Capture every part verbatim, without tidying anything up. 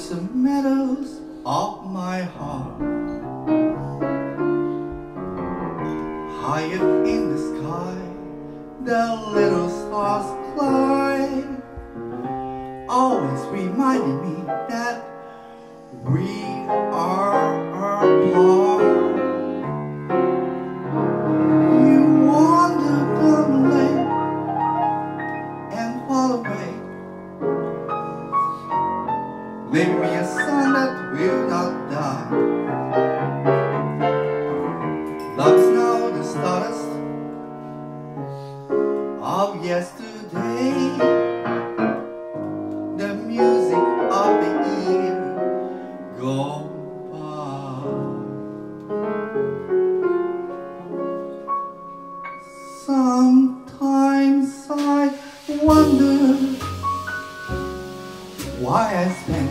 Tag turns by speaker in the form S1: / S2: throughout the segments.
S1: across the meadows of my heart. Higher in the sky, the little stars climb, always reminding me that we are apart. You wander down the lane and fall away, leaving me a song that will not die. Love's now the stardust of yesterday, the music of the year gone by. Sometimes I wonder why I spend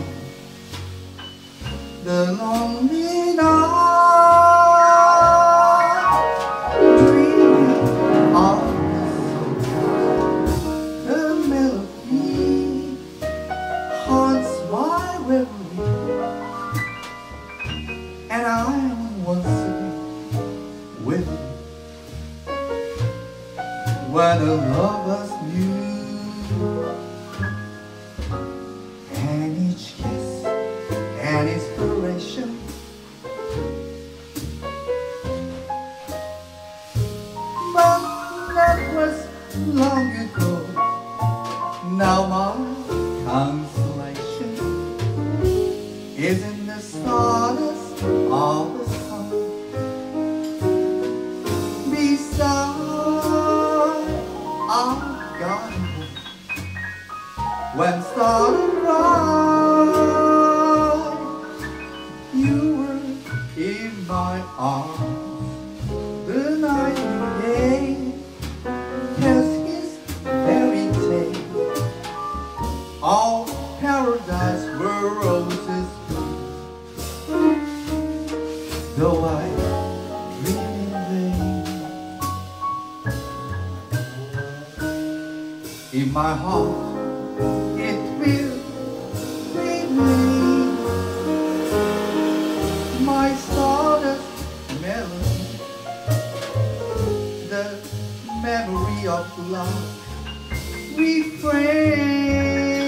S1: the lonely night dreaming of the melody haunts my reverie, and I am once again with you when the lovers knew. And each kiss an inspiration, but that was long ago. Now my consolation is in the stardust of the sun. Beside our garden when started bright, you were in my arms the night you gave, tells his fairy tale. All paradise were roses blue, though I dream in vain. In my heart it will remain, my stardust melody, the memory of love refrain.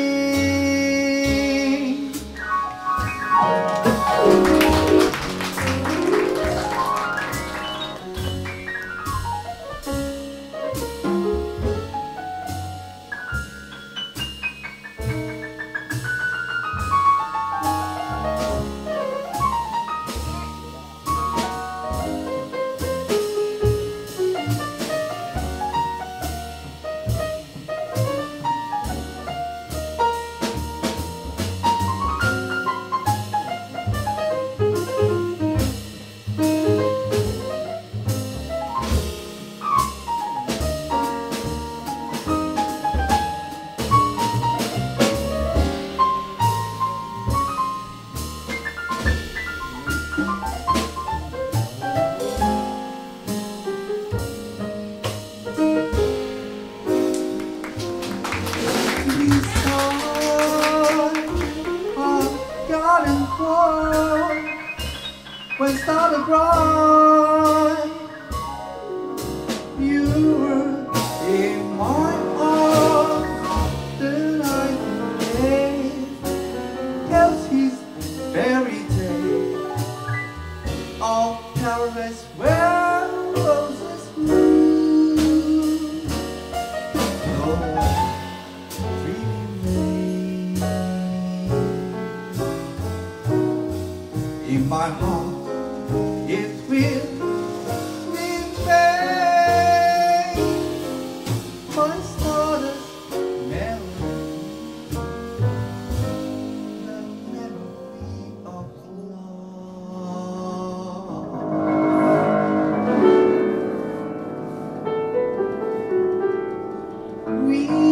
S1: When started bright, you were in my arms the night you gave, tells his fairy tale. All paradise where roses bloom, no dreaming in my heart. It will remain my stardust melody, the memory of love. We